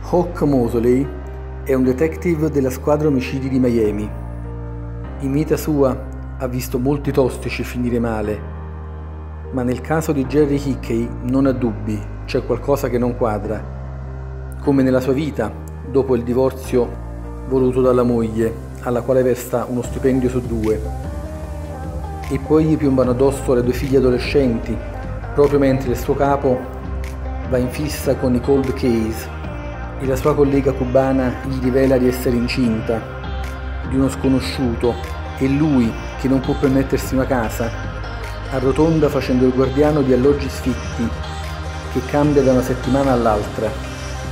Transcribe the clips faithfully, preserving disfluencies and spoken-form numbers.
Hawk Mosley è un detective della squadra omicidi di Miami. In vita sua ha visto molti tossici finire male, ma nel caso di Jerry Hickey non ha dubbi, c'è qualcosa che non quadra. Come nella sua vita, dopo il divorzio voluto dalla moglie, alla quale versa uno stipendio su due, e poi gli piombano addosso le due figlie adolescenti, proprio mentre il suo capo va in fissa con i cold case e la sua collega cubana gli rivela di essere incinta di uno sconosciuto e lui, che non può permettersi una casa, arrotonda facendo il guardiano di alloggi sfitti che cambia da una settimana all'altra.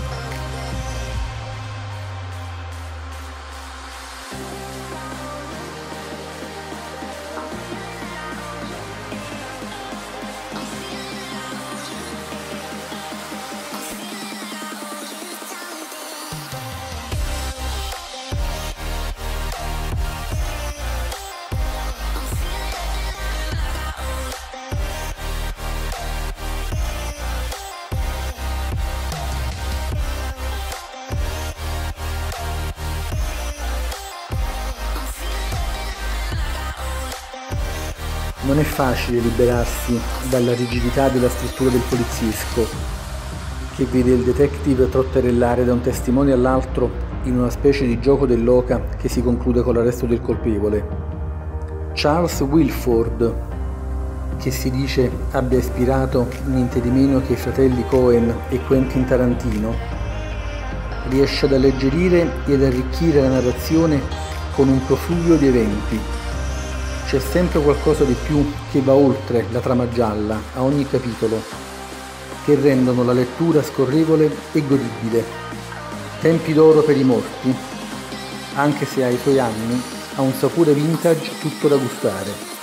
Non è facile liberarsi dalla rigidità della struttura del poliziesco, che vede il detective trotterellare da un testimone all'altro in una specie di gioco dell'oca che si conclude con l'arresto del colpevole. Charles Wilford, che si dice abbia ispirato niente di meno che i fratelli Coen e Quentin Tarantino, riesce ad alleggerire e ad arricchire la narrazione con un profluvio di eventi. C'è sempre qualcosa di più che va oltre la trama gialla a ogni capitolo, che rendono la lettura scorrevole e godibile. Tempi d'oro per i morti, anche se ai suoi anni ha un sapore vintage tutto da gustare.